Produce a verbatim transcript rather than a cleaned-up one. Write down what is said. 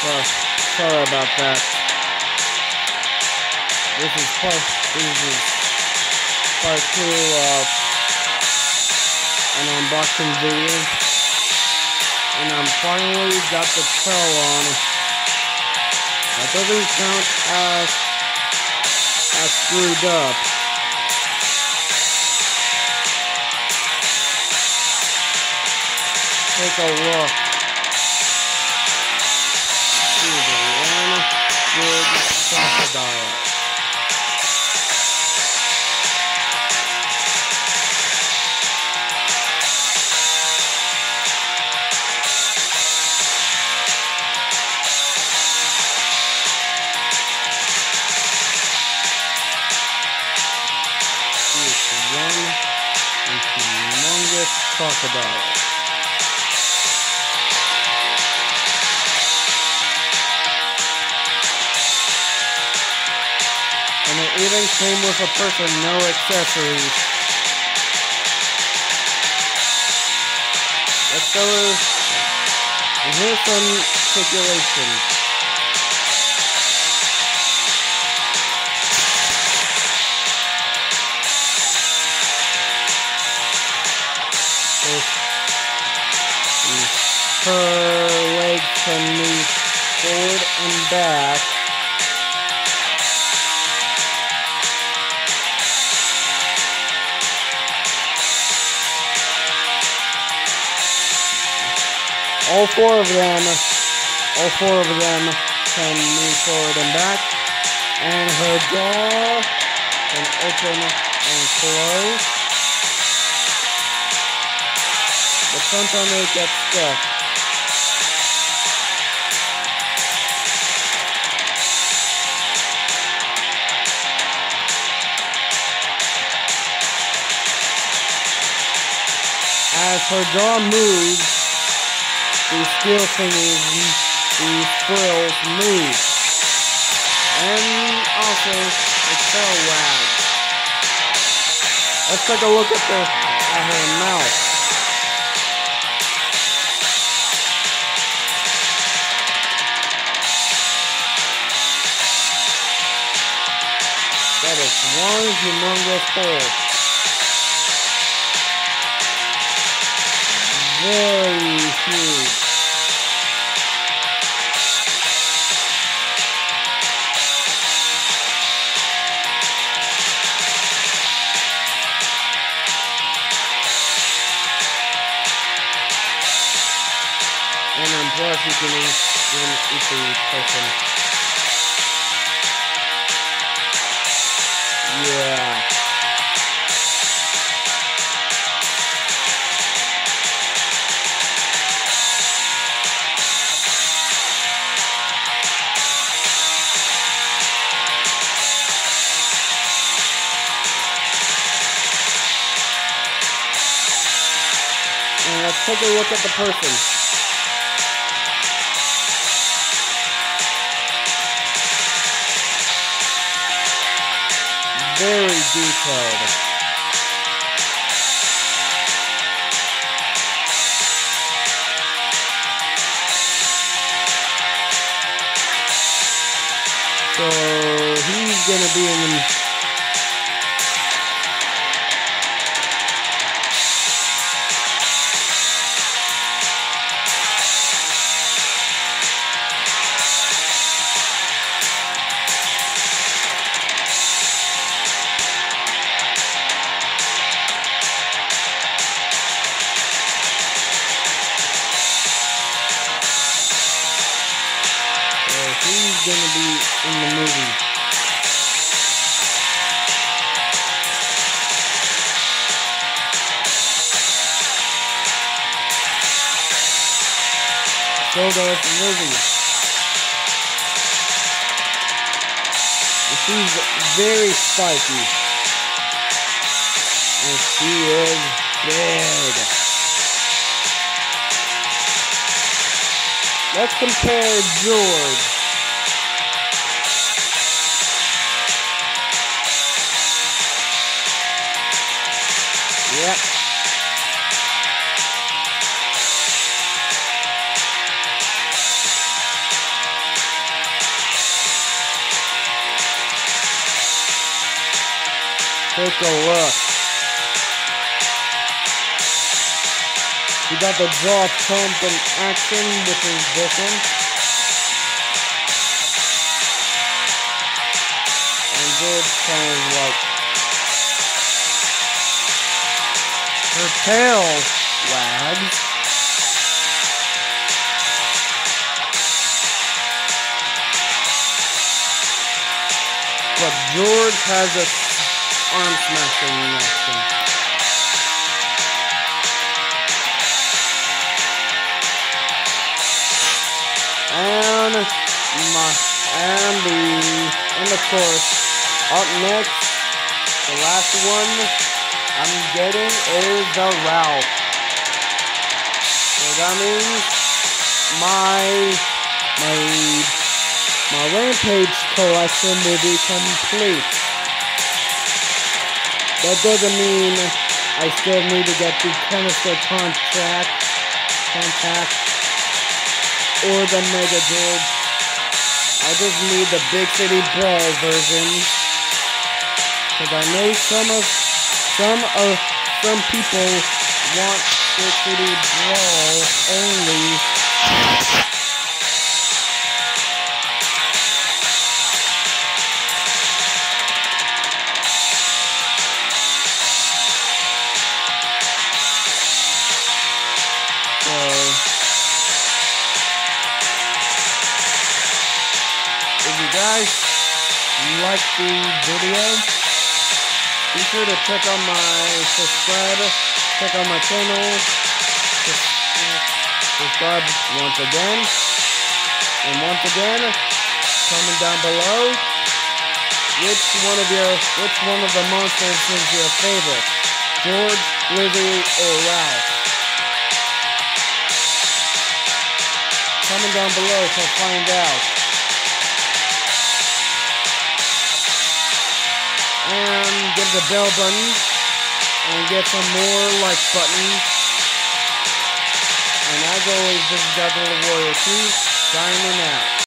So, sorry about that. This is part, this is part two of an unboxing video. And I'm finally got the trail on. That doesn't count as, as screwed up. Take a look. See the one good crocodile. One humongous crocodile. And it even came with a person, no accessories. Let's go. And here's some circulation. Her leg can move forward and back. All four of them, all four of them can move forward and back. And her jaw can open and close. But sometimes it gets stuck. As her jaw moves, these steel thingies, these squirrels move. And also, the tail wags. Let's take a look at, the, at her mouth. That is one humongous hole. Very huge. And then plus you can eat, even eat the person. Yeah. And let's take a look at the person. Very detailed. So he's gonna be in the he's gonna be in the movie. So does Lizzie. And she's very spiky. And she is big. Let's compare George. Yep. Take a look. We got the jaw pump in action, which is different. And George kind of like her tail wags. But George has a arm smashing action. And my and the and of course, up next, the last one I'm getting is the Ralph. So that means my my my Rampage collection will be complete. That doesn't mean I still need to get the Canister Contact, Contact, or the Mega George. I just need the Big City Brawl version, because I know some of some of some people want Big City Brawl only. If you guys like the video, be sure to check out my subscribe, check out my channel, subscribe once again, and once again, comment down below which one of your, which one of the monsters is your favorite, George, Lizzie, or Ralph. Comment down below to find out. And give the bell button and get some more like buttons. And as always, this is Godzilla Warrior two signing out.